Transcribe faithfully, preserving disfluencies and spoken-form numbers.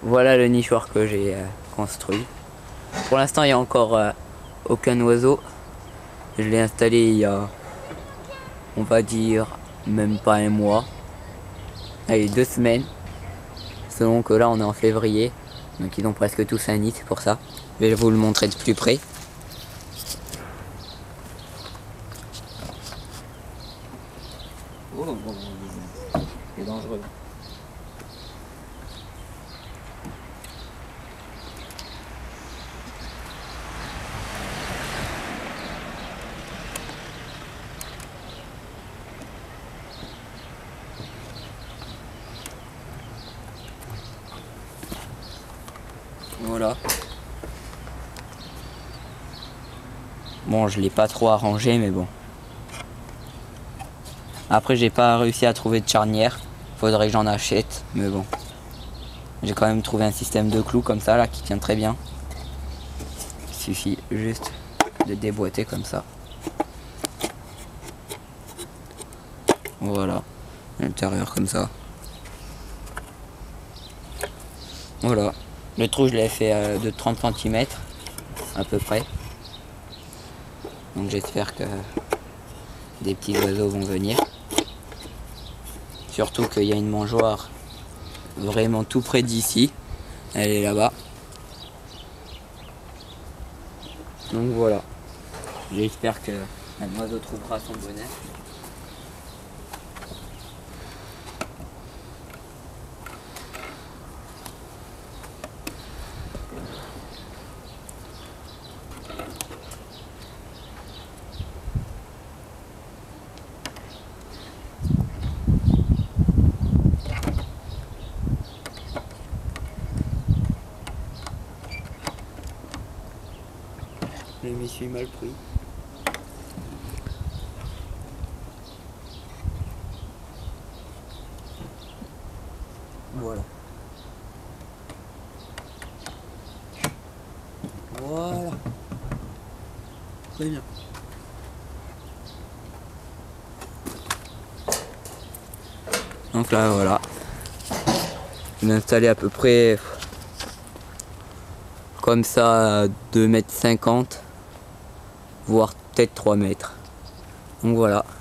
voilà le nichoir que j'ai euh, construit. Pour l'instant, il n'y a encore euh, aucun oiseau. Je l'ai installé il y a, on va dire, même pas un mois. Allez, deux semaines. Selon que là, on est en février. Donc, ils ont presque tous un nid, c'est pour ça. Je vais vous le montrer de plus près. Oh, bon, bon, c'est dangereux. Voilà. Bon, je l'ai pas trop arrangé, mais bon. Après, j'ai pas réussi à trouver de charnière. Faudrait que j'en achète, mais bon. J'ai quand même trouvé un système de clous comme ça, là, qui tient très bien. Il suffit juste de déboîter comme ça. Voilà. L'intérieur comme ça. Voilà. Le trou, je l'ai fait euh, de trente centimètres, à peu près. Donc j'espère que des petits oiseaux vont venir. Surtout qu'il y a une mangeoire vraiment tout près d'ici. Elle est là-bas. Donc voilà. J'espère que un oiseau trouvera son bonheur. Je m'y suis mal pris. Voilà. Voilà. Très bien. Donc là, voilà. Je l'ai installé à peu près comme ça à deux mètres cinquante, voire peut-être trois mètres. Donc voilà.